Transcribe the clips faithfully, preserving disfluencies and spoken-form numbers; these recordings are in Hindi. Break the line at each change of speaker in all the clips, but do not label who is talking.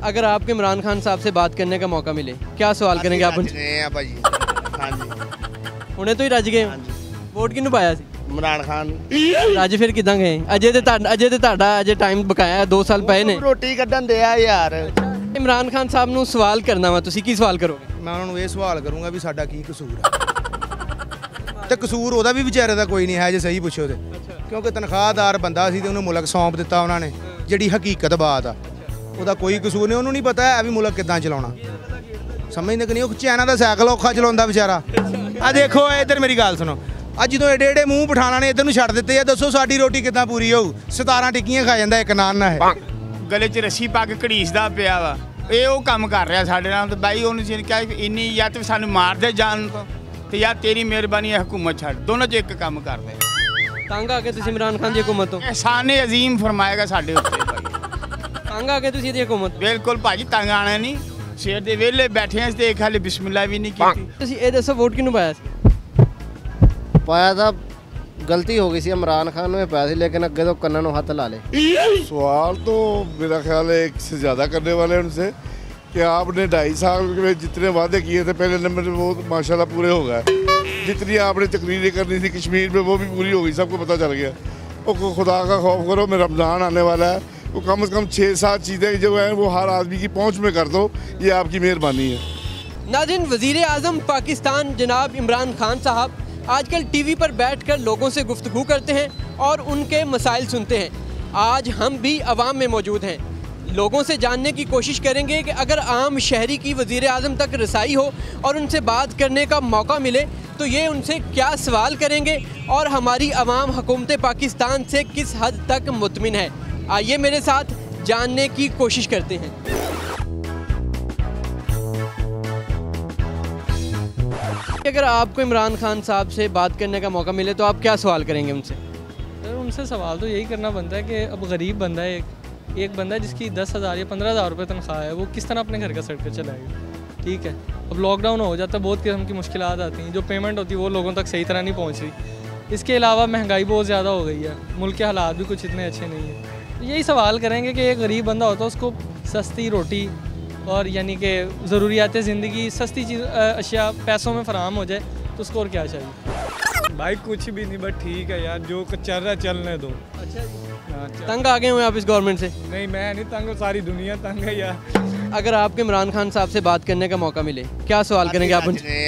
अगर आपके इमरान खान साहब से बात करने का मौका मिले क्या सवाल करेंगे आप उनसे? हुणे तो ही रज गए वोट किहनूं पाया सी?
इमरान खान।
रज फिर किदां गए? अजे ते तुहाडा अजे ते तुहाडा अजे टाइम बकाया दो साल पए ने।
रोटी कड्ढन दिया यार।
इमरान खान साहब नूं सवाल करना वा, तुसीं की सवाल करोगे?
मैं उन्होंने ये सवाल करूँगा भी साडा की कसूर है तो कसूर ਉਹਦਾ ਵੀ ਵਿਚਾਰੇ ਦਾ ਕੋਈ ਨਹੀਂ ਹੈ ਜੇ ਸਹੀ ਪੁੱਛੋ ਤੇ ਕਿਉਂਕਿ ਤਨਖਾਹਦਾਰ ਬੰਦਾ ਸੀ ਤੇ ਉਹਨੂੰ ਮੁਲਕ ਸੌਂਪ ਦਿੱਤਾ ਉਹਨਾਂ ਨੇ ਜਿਹੜੀ ਹਕੀਕਤ ਬਾਤ ਆ ਉਹਦਾ ਕੋਈ ਕਸੂਰ ਨਹੀਂ ਉਹਨੂੰ ਨਹੀਂ ਪਤਾ ਹੈ ਵੀ ਮੁਲਕ ਕਿੱਦਾਂ ਚਲਾਉਣਾ ਸਮਝਦੇ ਕਿ ਨਹੀਂ ਉਹ ਚਾਈਨਾ ਦਾ ਸਾਈਕਲ ਔਖਾ ਚਲਾਉਂਦਾ ਵਿਚਾਰਾ ਆ ਦੇਖੋ ਇੱਧਰ ਮੇਰੀ ਗੱਲ ਸੁਣੋ ਅੱਜ ਜਦੋਂ ਏਡੇ ਏਡੇ ਮੂੰਹ ਪਠਾਣਾ ਨੇ ਇੱਧਰ ਨੂੰ ਛੱਡ ਦਿੱਤੇ ਆ ਦੱਸੋ ਸਾਡੀ ਰੋਟੀ ਕਿੱਦਾਂ ਪੂਰੀ ਹੋਊ ਸਤਾਰਾਂ ਟਿੱਕੀਆਂ ਖਾ ਜਾਂਦਾ ਇੱਕ ਨਾਨ ਨਾ ਹੈ
ਗਲੇ 'ਚ ਰੱਸੀ ਪਾ ਕੇ ਘੜੀਸਦਾ ਪਿਆ ਵਾ ਇਹ ਉਹ ਕੰਮ ਕਰ ਰਿਹਾ ਸਾਡੇ ਨਾਲ ਤੇ ਬਾਈ ਉਹਨੂੰ ਸੀ ਕਿਹਾ ਇੰਨੀ ਜਾਂ ਤੇ ਸਾਨੂੰ ਮਾਰਦੇ ਜਾਣ ਤੋਂ ਤੇ ਯਾਰ ਤੇਰੀ ਮਿਹਰਬਾਨੀ ਹੈ ਹਕੂਮਤ ਛੱਡ ਦੋਨੋਂ 'ਚ ਇੱਕ ਕੰਮ ਕਰਦੇ
ਤੰਗ ਆ ਕੇ ਤੁਸੀਂ ਇਮਰਾਨ ਖਾਨ ਦੀ ਹਕੂਮਤ ਤੋਂ
ਇਹਸਾਨ ਅਜ਼ੀਮ ਫਰਮਾਏਗਾ ਸਾਡੇ ਉੱਤੇ ਭਾਈ
ਤੰਗ ਆ ਕੇ ਤੁਸੀਂ ਇਹਦੀ ਹਕੂਮਤ
ਬਿਲਕੁਲ ਭਾਜੀ ਤੰਗ ਆਣਾ ਨਹੀਂ ਸ਼ੇਰ ਦੇ ਵਿਹਲੇ ਬੈਠੇ ਆਂ ਤੇ ਖਾਲੀ ਬਿਸਮਿਲ੍ਲਾ ਵੀ ਨਹੀਂ ਕੀਤੀ
ਤੁਸੀਂ ਇਹ ਦੱਸੋ ਵੋਟ ਕਿਹਨੂੰ ਪਾਇਆ ਸੀ?
पाया था गलती हो गई सी इमरान खान में पाया थी लेकिन अगे तो कन्ना नु हाथ ला ले।
सवाल तो मेरा ख्याल है एक से ज़्यादा करने वाले हैं उनसे कि आपने ढाई साल में जितने वादे किए थे पहले नंबर में वो माशाल्लाह पूरे हो गए जितनी आपने तकरीरें करनी थी कश्मीर में वो भी पूरी हो गई सबको पता चल गया वो खुदा का खौफ करो मैं रमज़ान आने वाला है वो कम से कम छः सात चीज़ें जो हैं वो हर आदमी की पहुँच में कर दो ये आपकी मेहरबानी है।
नाज़रीन वज़ीर आज़म पाकिस्तान जनाब इमरान खान साहब आजकल टीवी पर बैठकर लोगों से गुफ्तगू करते हैं और उनके मसाइल सुनते हैं। आज हम भी अवाम में मौजूद हैं, लोगों से जानने की कोशिश करेंगे कि अगर आम शहरी की वज़ीर आज़म तक रसाई हो और उनसे बात करने का मौका मिले तो ये उनसे क्या सवाल करेंगे और हमारी अवाम हुकूमत पाकिस्तान से किस हद तक मुतमिन है। आइए मेरे साथ जानने की कोशिश करते हैं। अगर आपको इमरान खान साहब से बात करने का मौका मिले तो आप क्या सवाल करेंगे उनसे?
सर उनसे सवाल तो यही करना बनता है कि अब गरीब बंदा है एक एक बंदा जिसकी दस हज़ार या पंद्रह हज़ार रुपये तनख्वाह है वो किस तरह अपने घर का सर्कल चलाएगा। ठीक है अब लॉकडाउन हो जाता है बहुत किस्म की मुश्किलात आती हैं जो पेमेंट होती है वो लोगों तक सही तरह नहीं पहुँच रही। इसके अलावा महंगाई बहुत ज़्यादा हो गई है मुल्क के हालात भी कुछ इतने अच्छे नहीं हैं। यही सवाल करेंगे कि एक गरीब बंदा होता है उसको सस्ती रोटी और यानी कि ज़रूरियात ज़िंदगी सस्ती चीज़ अशिया पैसों में फ़राहम हो जाए तो उसको और क्या चाहिए।
भाई कुछ भी नहीं बस ठीक है यार जो चल रहा है चलने दो।
अच्छा जी तंग आ गए हुए आप इस गवर्नमेंट से?
नहीं मैं नहीं तंग सारी दुनिया तंग है यार।
अगर आपके इमरान खान साहब से बात करने का मौका मिले क्या सवाल करेंगे आप उनसे?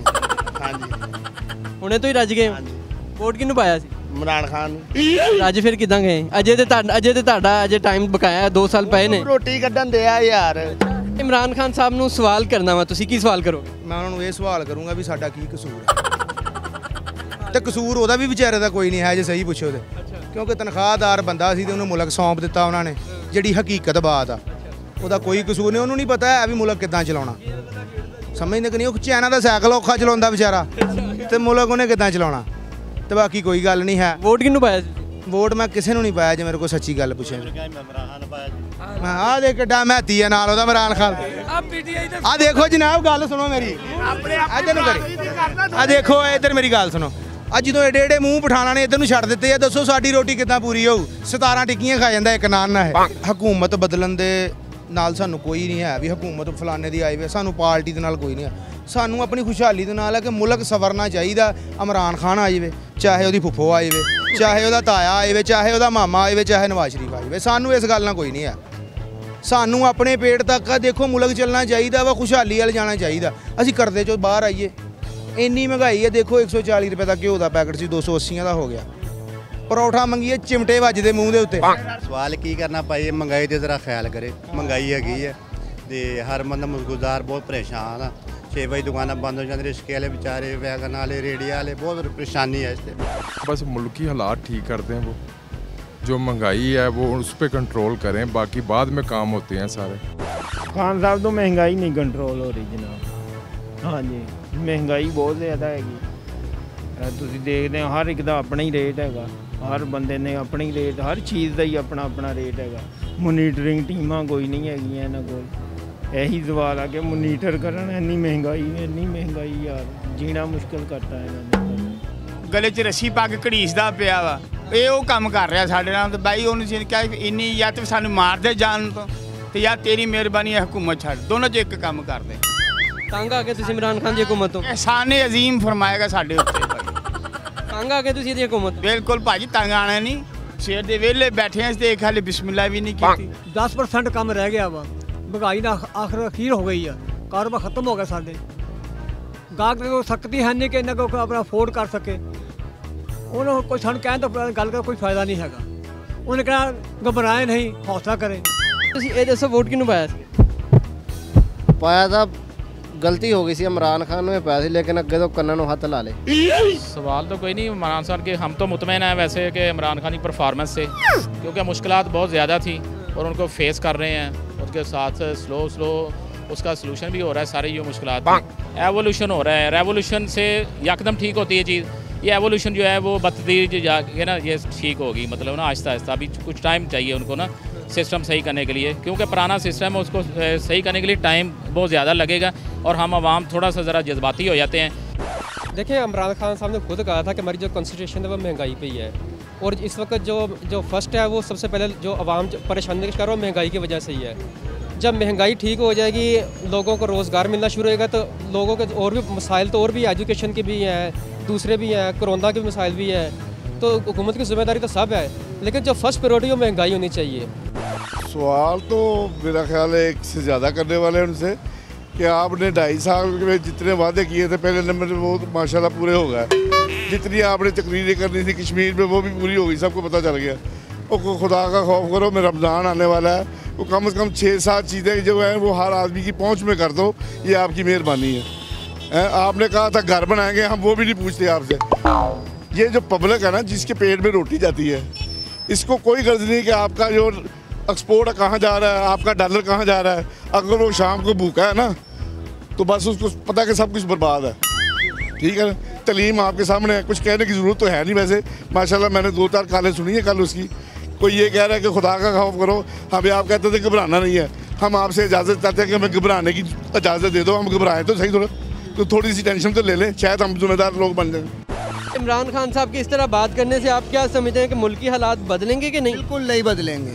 हुणे तो ही रज गए वोट किहनूं पाया सी?
इमरान खान।
रज फिर किदां गए? अजे ते तुहाडा अजे ते तुहाडा अजे टाइम बकाया दो साल पए ने।
रोटी कड्ढन दिया यार।
इमरान खान साहब नूं सवाल करना वा, तुसीं की सवाल करोगे?
मैं उन्होंने ये सवाल करूँगा भी साडा की कसूर है तो कसूर ਉਹਦਾ ਵੀ ਵਿਚਾਰੇ ਦਾ ਕੋਈ ਨਹੀਂ ਹੈ ਜੇ ਸਹੀ ਪੁੱਛੋ ਤੇ ਕਿਉਂਕਿ ਤਨਖਾਹਦਾਰ ਬੰਦਾ ਸੀ ਤੇ ਉਹਨੂੰ ਮੁਲਕ ਸੌਂਪ ਦਿੱਤਾ ਉਹਨਾਂ ਨੇ ਜਿਹੜੀ ਹਕੀਕਤ ਬਾਤ ਆ ਉਹਦਾ ਕੋਈ ਕਸੂਰ ਨਹੀਂ ਉਹਨੂੰ ਨਹੀਂ ਪਤਾ ਹੈ ਵੀ ਮੁਲਕ ਕਿੱਦਾਂ ਚਲਾਉਣਾ ਸਮਝਦੇ ਕਿ ਨਹੀਂ ਉਹ ਚਾਈਨਾ ਦਾ ਸਾਈਕਲ ਔਖਾ ਚਲਾਉਂਦਾ ਵਿਚਾਰਾ ਤੇ ਮੁਲਕ ਉਹਨੇ ਕਿੱਦਾਂ ਚਲਾਉਣਾ ਤੇ ਬਾਕੀ ਕੋਈ ਗੱਲ ਨਹੀਂ ਹੈ।
ਵੋਟ ਕਿਹਨੂੰ ਪਾਇਆ ਸੀ?
ਵੋਟ ਮੈਂ ਕਿਸੇ ਨੂੰ ਨਹੀਂ ਪਾਇਆ ਜੇ ਮੇਰੇ ਕੋਲ ਸੱਚੀ ਗੱਲ ਪੁੱਛੇ ਮੈਂ ਆ ਦੇਖ ਕਿੱਡਾ ਮਹਿਤੀ ਹੈ ਨਾਲ ਉਹਦਾ ਇਮਰਾਨ ਖਾਨ ਆ ਦੇਖੋ ਜਨਾਬ ਗੱਲ ਸੁਣੋ ਮੇਰੀ ਇੱਧਰ ਨੂੰ ਕਰੀ ਆ ਦੇਖੋ ਇੱਧਰ ਮੇਰੀ ਗੱਲ ਸੁਣੋ ਅੱਜ ਜਦੋਂ ਏਡੇ ਏਡੇ ਮੂੰਹ ਪਠਾਣਾ ਨੇ ਇੱਧਰ ਨੂੰ ਛੱਡ ਦਿੱਤੇ ਆ ਦੱਸੋ ਸਾਡੀ ਰੋਟੀ ਕਿੱਦਾਂ ਪੂਰੀ ਹੋਊ ਸਤਾਰਾਂ ਟਿੱਕੀਆਂ ਖਾ ਜਾਂਦਾ ਇੱਕ ਨਾਨ ਨਾ ਹੈ। ਹਕੂਮਤ ਬਦਲਣ ਦੇ ਨਾਲ ਸਾਨੂੰ ਕੋਈ ਨਹੀਂ ਹੈ ਵੀ ਹਕੂਮਤ ਫਲਾਣੇ ਦੀ ਆਈ ਵੇ ਸਾਨੂੰ ਪਾਰਟੀ ਦੇ ਨਾਲ ਕੋਈ ਨਹੀਂ ਹੈ ਸਾਨੂੰ ਆਪਣੀ ਖੁਸ਼ਹਾਲੀ ਦੇ ਨਾਲ ਹੈ ਕਿ ਮੁਲਕ ਸਵਰਨਾ ਚਾਹੀਦਾ। ਇਮਰਾਨ ਖਾਨ ਆ ਜਾਵੇ ਚਾਹੇ ਉਹਦੀ ਫੁੱਫੋ ਆ ਜਾਵੇ ਚਾਹੇ ਉਹਦਾ ਤਾਇਆ ਆ ਜਾਵੇ ਚਾਹੇ ਉਹਦਾ ਮਾਮਾ ਆ ਜਾਵੇ ਚਾਹੇ ਨਵਾਜ਼ ਸ਼ਰੀਫ ਆ ਜਾਵੇ ਸਾਨੂੰ ਇਸ ਗੱਲ ਨਾਲ ਕੋਈ ਨਹੀਂ ਹੈ। ਸਾਨੂੰ ਆਪਣੇ ਪੇਟ ਤੱਕ ਦੇਖੋ ਮੁਲਕ ਚੱਲਣਾ ਚਾਹੀਦਾ ਵਾ ਖੁਸ਼ਹਾਲੀ ਵੱਲ ਜਾਣਾ ਚਾਹੀਦਾ। ਅਸੀਂ ਕਰਜ਼ੇ ਚੋਂ ਬਾਹਰ ਆਈਏ ਇੰਨੀ ਮਹਿੰਗਾਈ ਹੈ ਦੇਖੋ ਇੱਕ ਸੌ ਚਾਲੀ ਰੁਪਏ ਦਾ ਘਿਓ ਦਾ ਪੈਕਟ ਸੀ ਦੋ ਸੌ ਅੱਸੀਆਂ ਦਾ ਹੋ ਗਿਆ ਪਰੌਠਾ ਮੰਗੀਏ चिमटे ਵੱਜਦੇ ਮੂੰਹ ਦੇ ਉੱਤੇ।
ਸਵਾਲ ਕੀ ਕਰਨਾ ਭਾਈ ਮਹਿੰਗਾਈ ਦੇ ਜ਼ਰਾ ਖਿਆਲ ਕਰੇ ਮਹਿੰਗਾਈ ਹੈਗੀ ਹੈ ਤੇ ਹਰ ਬੰਦਾ ਮਜ਼ਗੂਜ਼ਾਰ ਬਹੁਤ ਪਰੇਸ਼ਾਨ ਆ छः बजे दुकानें बंद हो जाती रिश्के वाले बेचारे वैगन वाले रेडिया वाले बहुत परेशानी है इससे।
बस मुल्की हालात ठीक करते हैं वो जो महंगाई है वो उस पर कंट्रोल करें बाकी बाद में काम होते हैं सारे।
खान साहब तो महंगाई नहीं कंट्रोल हो रही जनाब। हाँ जी महंगाई बहुत ज़्यादा हैगी तुसीं देखते हो हर एक दा अपना ही रेट हैगा हर बंदे ने अपना ही रेट हर चीज़ का ही अपना अपना रेट हैगा। मोनीटरिंग टीमां कोई नहीं हैगियां इन्हां कोल यही सवाल आ कि मोनीटर करन इन्नी महंगाई इन्नी महंगाई यार जीना मुश्किल करता है इन्होंने।
गले 'ਚ ਰੱਸੀ ਪਾ ਕੇ ਘੜੀਸਦਾ ਪਿਆ ਵਾ ਇਹ ਉਹ ਕੰਮ ਕਰ ਰਿਹਾ ਸਾਡੇ ਨਾਲ ਤੇ ਬਾਈ ਉਹਨੂੰ ਸੀ ਕਿਹਾ ਇੰਨੀ ਜਾਂ ਤੇ ਸਾਨੂੰ ਮਾਰਦੇ ਜਾਣ ਤੋਂ ਤੇ ਜਾਂ ਤੇਰੀ ਮਿਹਰਬਾਨੀ ਹੈ ਹਕੂਮਤ ਛੱਡ, ਦੋਨੋਂ 'ਚ ਇੱਕ ਕੰਮ ਕਰਦੇ।
ਤੰਗ ਆ ਕੇ ਤੁਸੀਂ ਇਮਰਾਨ ਖਾਨ ਦੀ ਹਕੂਮਤ ਤੋਂ?
ਇਹਸਾਨ ਅਜ਼ੀਮ ਫਰਮਾਏਗਾ ਸਾਡੇ ਉੱਤੇ।
ਤੰਗ ਆ ਕੇ ਤੁਸੀਂ ਇਹਦੀ ਹਕੂਮਤ?
ਬਿਲਕੁਲ ਭਾਜੀ, ਤੰਗ ਆਣਾ ਨਹੀਂ। ਸਵੇਰ ਦੇ ਵਿਹਲੇ ਬੈਠੇ ਆਂ ਤੇ ਖਾਲੀ ਬਿਸਮਿਲ੍ਲਾ ਵੀ ਨਹੀਂ ਕੀਤੀ।
दस परसेंट कम रह गया वा, महंगाई ना आखिर अखीर हो गई है, कारोबार खत्म हो गया साढ़े। गाहक को सकती है नहीं कि इन्हें को अपना अफोर्ड कर सके, उन्होंने कोई सन कहने तो गल का कोई फायदा नहीं हैगा। उन्हें कहना घबराए नहीं, हौसला करें।
ਤੁਸੀਂ ਇਹ ਦੱਸੋ ਵੋਟ ਕਿਹਨੂੰ ਪਾਇਆ ਸੀ?
ਪਾਇਆ ਤਾਂ ਗਲਤੀ ਹੋ ਗਈ ਸੀ, ਇਮਰਾਨ ਖਾਨ ਨੂੰ ਪਾਇਆ ਸੀ, ਲੇਕਿਨ ਅੱਗੇ ਤੋਂ ਕੰਨਾਂ ਨੂੰ ਹੱਥ ਲਾ ਲੇ।
सवाल तो कोई नहीं इमरान खान के, हम तो मुतमईन हैं वैसे कि इमरान खान की परफॉर्मेंस से, क्योंकि मुश्किलात बहुत ज़्यादा थी और उनको फेस कर रहे हैं। उसके साथ स्लो स्लो उसका सलूशन भी हो रहा है, सारी ये मुश्किलात। एवोल्यूशन हो रहा है, रेवोल्यूशन से यकदम ठीक होती है चीज़, ये एवोल्यूशन जो है वो बतदरीज जाके ना ये ठीक होगी, मतलब ना आहिस्ता आहिस्ता। अभी कुछ टाइम चाहिए उनको ना सिस्टम सही करने के लिए, क्योंकि पुराना सिस्टम है उसको सही करने के लिए टाइम बहुत ज़्यादा लगेगा और हम आवाम थोड़ा सा ज़रा जज्बाती हो जाते हैं।
देखिए, इमरान खान साहब ने खुद कहा था कि हमारी जो कॉन्स्टिट्यूशन है वो महंगाई पे ही है, और इस वक्त जो जो फर्स्ट है वो सबसे पहले जो आवाम परेशानी का शिकार है वो महंगाई की वजह से ही है। जब महंगाई ठीक हो जाएगी, लोगों को रोज़गार मिलना शुरू होएगा, तो लोगों के और भी मसाइल तो और भी एजुकेशन के भी हैं, दूसरे भी हैं, कोरोना के भी मसाइल भी हैं, तो हुकूमत की जिम्मेदारी तो सब है, लेकिन जो फर्स्ट प्रायोरिटी वो महंगाई होनी चाहिए।
सवाल तो मेरा ख्याल है एक से ज़्यादा करने वाले हैं उनसे कि आपने ढाई साल में जितने वादे किए थे पहले नंबर में वो माशाल्लाह पूरे हो गए। जितनी आपने तकरीरें करनी थी कश्मीर में वो भी पूरी हो गई, सबको पता चल गया। और खुदा का खौफ करो, मैं रमज़ान आने वाला है, वो कम से कम छः सात चीज़ें जो हैं वो हर आदमी की पहुँच में कर दो, ये आपकी मेहरबानी है। है आपने कहा था घर बनाएंगे, हम वो भी नहीं पूछते आपसे। ये जो पब्लिक है ना जिसके पेट में रोटी जाती है, इसको कोई गर्ज नहीं कि आपका जो एक्सपोर्ट कहाँ जा रहा है, आपका डॉलर कहाँ जा रहा है। अगर वो शाम को भूखा है ना तो बस उसको पता है कि सब कुछ बर्बाद है। ठीक है, तलीम आपके सामने है, कुछ कहने की ज़रूरत तो है नहीं। वैसे माशाल्लाह मैंने दो चार कालें सुनी है कल उसकी। कोई ये कह रहा है कि खुदा का खौफ करो, हमें आप कहते थे घबराना नहीं है, हम आपसे इजाज़त चाहते हैं कि हमें घबराने की इजाज़त दे दो, हम घबराएं तो सही, थोड़ा तो थोड़ी सी टेंशन तो ले लें, शायद हम जिम्मेदार लोग बन जाएं।
इमरान खान साहब की इस तरह बात करने से आप क्या समझते हैं कि मुल्क की हालात बदलेंगे कि नहीं?
बिल्कुल नहीं बदलेंगे।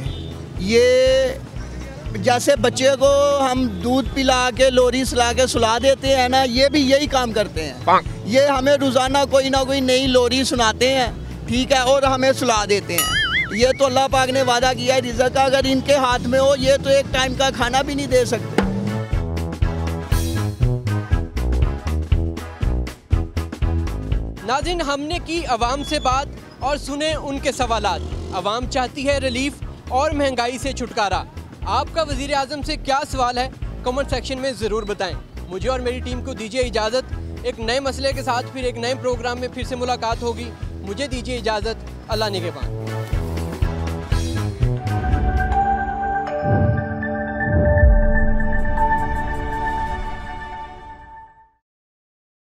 ये जैसे बच्चे को हम दूध पिला के लोरी सला के सुला देते हैं ना, ये भी यही काम करते हैं। ये हमें रोज़ाना कोई ना कोई नई लोरी सुनाते हैं, ठीक है, और हमें सुला देते हैं। ये तो अल्लाह पाक ने वादा किया है, रिज़्क़ अगर इनके हाथ में हो ये तो एक टाइम का खाना भी नहीं दे सकते।
नाज़रीन, हमने की अवाम से बात और सुने उनके सवालात। अवाम चाहती है रिलीफ और महंगाई से छुटकारा। आपका वज़ीर आज़म से क्या सवाल है, कमेंट सेक्शन में ज़रूर बताएं। मुझे और मेरी टीम को दीजिए इजाज़त। एक नए मसले के साथ फिर एक नए प्रोग्राम में फिर से मुलाकात होगी। मुझे दीजिए इजाज़त। अल्लाह निगहबान।